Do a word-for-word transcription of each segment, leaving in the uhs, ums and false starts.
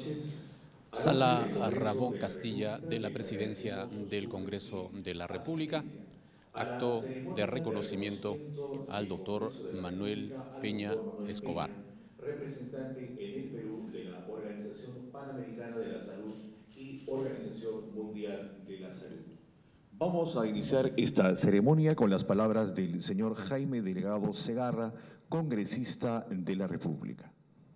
Sala Ramón Castilla de la Presidencia del Congreso de la República. Acto de reconocimiento al doctor Manuel Peña Escobar. Representante en el Perú de la Organización Panamericana de la Salud y Organización Mundial de la Salud. Vamos a iniciar esta ceremonia con las palabras del señor Jaime Delgado Segarra, congresista de la República.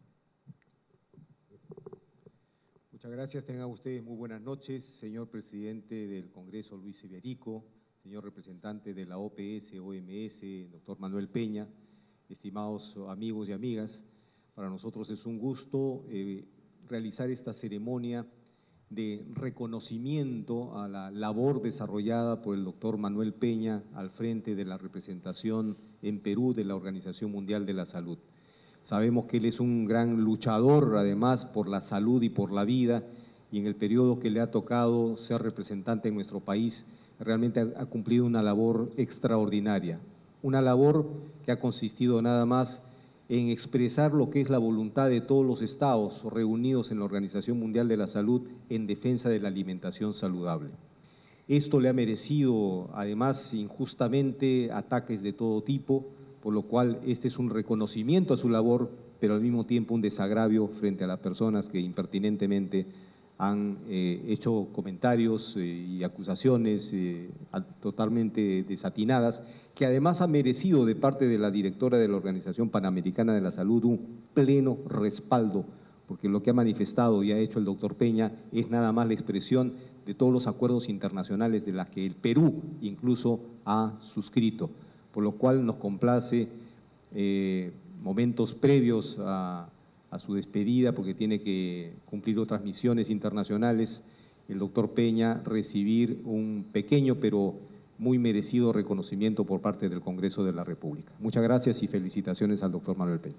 Muchas gracias, tengan ustedes muy buenas noches, señor presidente del Congreso Luis Iberico, señor representante de la O P S, O M S, doctor Manuel Peña, estimados amigos y amigas. Para nosotros es un gusto eh, realizar esta ceremonia de reconocimiento a la labor desarrollada por el doctor Manuel Peña al frente de la representación en Perú de la Organización Mundial de la Salud. Sabemos que él es un gran luchador, además, por la salud y por la vida, y en el periodo que le ha tocado ser representante en nuestro país, realmente ha, ha cumplido una labor extraordinaria, una labor que ha consistido nada más en expresar lo que es la voluntad de todos los estados reunidos en la Organización Mundial de la Salud en defensa de la alimentación saludable. Esto le ha merecido, además, injustamente ataques de todo tipo, por lo cual este es un reconocimiento a su labor, pero al mismo tiempo un desagravio frente a las personas que impertinentemente han eh, hecho comentarios eh, y acusaciones eh, totalmente desatinadas, que además ha merecido de parte de la directora de la Organización Panamericana de la Salud un pleno respaldo, porque lo que ha manifestado y ha hecho el doctor Peña es nada más la expresión de todos los acuerdos internacionales de los que el Perú incluso ha suscrito, por lo cual nos complace eh, momentos previos a a su despedida, porque tiene que cumplir otras misiones internacionales, el doctor Peña recibir un pequeño pero muy merecido reconocimiento por parte del Congreso de la República. Muchas gracias y felicitaciones al doctor Manuel Peña.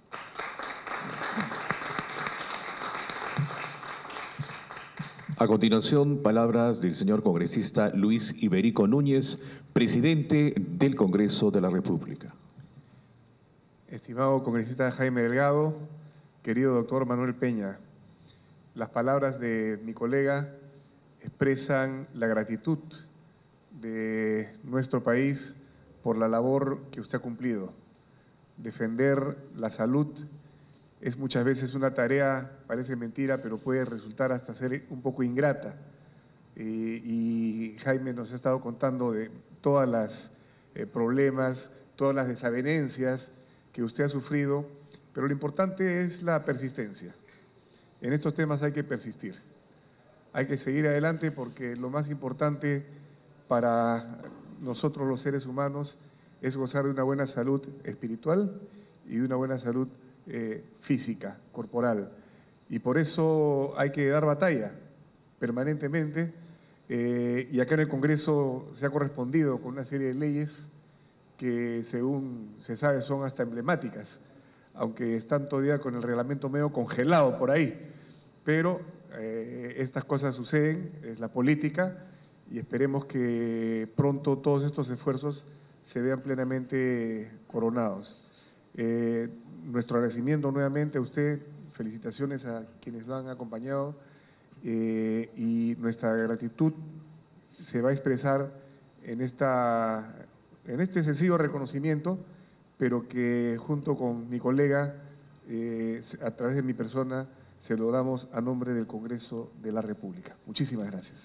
A continuación, palabras del señor congresista Luis Iberico Núñez, presidente del Congreso de la República. Estimado congresista Jaime Delgado, querido doctor Manuel Peña, las palabras de mi colega expresan la gratitud de nuestro país por la labor que usted ha cumplido. Defender la salud es muchas veces una tarea, parece mentira, pero puede resultar hasta ser un poco ingrata. Y, y Jaime nos ha estado contando de todos los eh, problemas, todas las desavenencias que usted ha sufrido, pero lo importante es la persistencia. En estos temas hay que persistir. Hay que seguir adelante porque lo más importante para nosotros los seres humanos es gozar de una buena salud espiritual y de una buena salud eh, física, corporal. Y por eso hay que dar batalla permanentemente. Eh, y acá en el Congreso se ha correspondido con una serie de leyes que, según se sabe, son hasta emblemáticas, aunque están todavía con el reglamento medio congelado por ahí. Pero eh, estas cosas suceden, es la política, y esperemos que pronto todos estos esfuerzos se vean plenamente coronados. Eh, nuestro agradecimiento nuevamente a usted, felicitaciones a quienes lo han acompañado, eh, y nuestra gratitud se va a expresar en, esta, en este sencillo reconocimiento, pero que junto con mi colega, eh, a través de mi persona, se lo damos a nombre del Congreso de la República. Muchísimas gracias.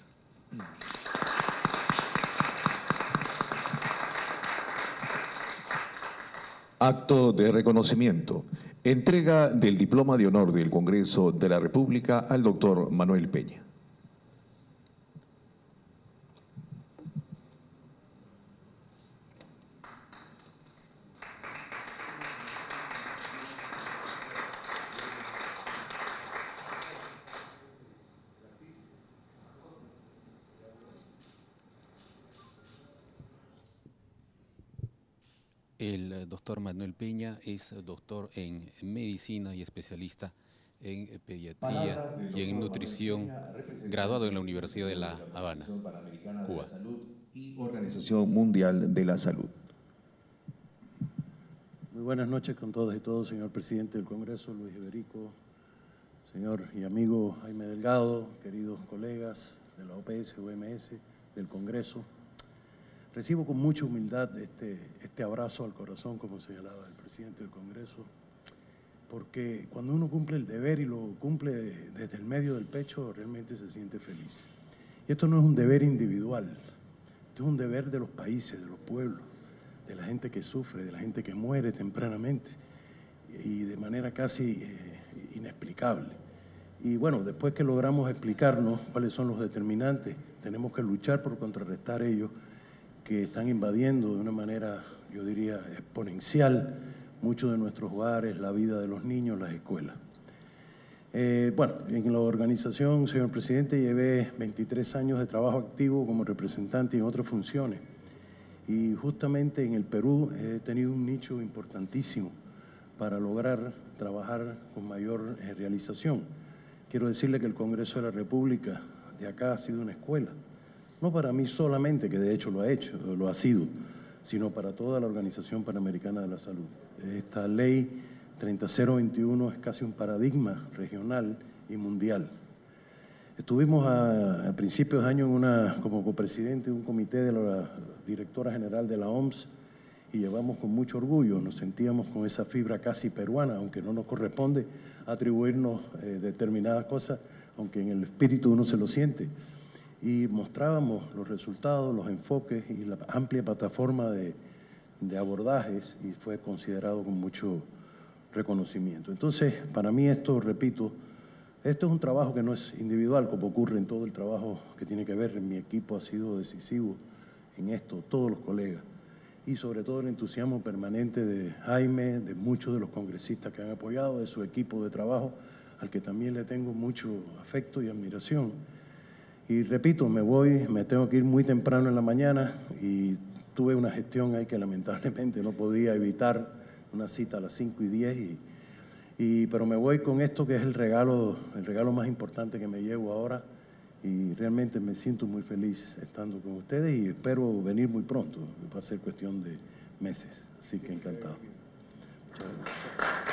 Acto de reconocimiento. Entrega del diploma de honor del Congreso de la República al doctor Manuel Peña. El doctor Manuel Peña es doctor en medicina y especialista en pediatría y en nutrición, graduado en la Universidad de La Habana, Cuba. Y Organización Mundial de la Salud. Muy buenas noches con todas y todos, señor presidente del Congreso, Luis Iberico, señor y amigo Jaime Delgado, queridos colegas de la O P S, O M S, del Congreso, recibo con mucha humildad este, este abrazo al corazón, como señalaba el presidente del Congreso, porque cuando uno cumple el deber y lo cumple desde el medio del pecho, realmente se siente feliz. Y esto no es un deber individual, esto es un deber de los países, de los pueblos, de la gente que sufre, de la gente que muere tempranamente y de manera casi eh, inexplicable. Y bueno, después que logramos explicarnos cuáles son los determinantes, tenemos que luchar por contrarrestar ellos que están invadiendo de una manera, yo diría, exponencial muchos de nuestros hogares, la vida de los niños, las escuelas. Eh, bueno, en la organización, señor presidente, llevé veintitrés años de trabajo activo como representante y en otras funciones. Y justamente en el Perú he tenido un nicho importantísimo para lograr trabajar con mayor eh, realización. Quiero decirle que el Congreso de la República de acá ha sido una escuela, no para mí solamente, que de hecho lo ha hecho, lo ha sido, sino para toda la Organización Panamericana de la Salud. Esta ley treinta mil veintiuno es casi un paradigma regional y mundial. Estuvimos a, a principios de año en una, como copresidente de un comité de la directora general de la O M S y llevamos con mucho orgullo, nos sentíamos con esa fibra casi peruana, aunque no nos corresponde atribuirnos eh, determinadas cosas, aunque en el espíritu uno se lo siente. Y mostrábamos los resultados, los enfoques y la amplia plataforma de, de abordajes y fue considerado con mucho reconocimiento. Entonces, para mí esto, repito, esto es un trabajo que no es individual, como ocurre en todo el trabajo que tiene que ver, en mi equipo ha sido decisivo en esto, todos los colegas, y sobre todo el entusiasmo permanente de Jaime, de muchos de los congresistas que han apoyado, de su equipo de trabajo, al que también le tengo mucho afecto y admiración. Y repito, me voy, me tengo que ir muy temprano en la mañana y tuve una gestión ahí que lamentablemente no podía evitar, una cita a las cinco y diez, y, y, pero me voy con esto que es el regalo, el regalo más importante que me llevo ahora y realmente me siento muy feliz estando con ustedes y espero venir muy pronto, va a ser cuestión de meses, así que encantado. Muchas gracias.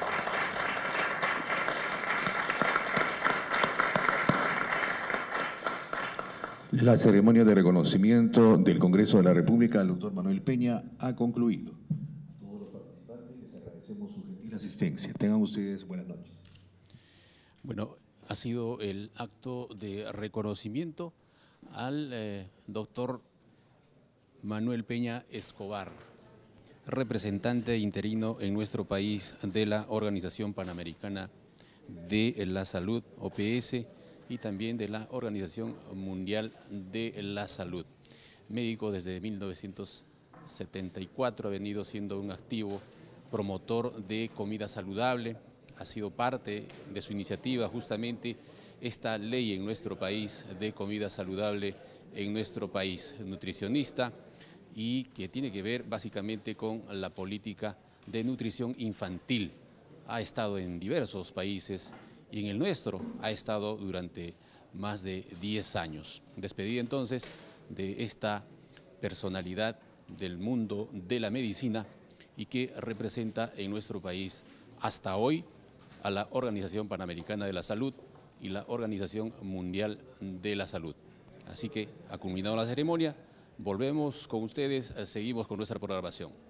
La ceremonia de reconocimiento del Congreso de la República al doctor Manuel Peña ha concluido. A todos los participantes les agradecemos su gentil asistencia. Tengan ustedes buenas noches. Bueno, ha sido el acto de reconocimiento al eh, doctor Manuel Peña Escobar, representante interino en nuestro país de la Organización Panamericana de la Salud, O P S, y también de la Organización Mundial de la Salud. Médico desde mil novecientos setenta y cuatro, ha venido siendo un activo promotor de comida saludable, ha sido parte de su iniciativa justamente esta ley en nuestro país de comida saludable en nuestro país, nutricionista, y que tiene que ver básicamente con la política de nutrición infantil. Ha estado en diversos países y en el nuestro ha estado durante más de diez años. Despedida entonces de esta personalidad del mundo de la medicina y que representa en nuestro país hasta hoy a la Organización Panamericana de la Salud y la Organización Mundial de la Salud. Así que ha culminado la ceremonia, volvemos con ustedes, seguimos con nuestra programación.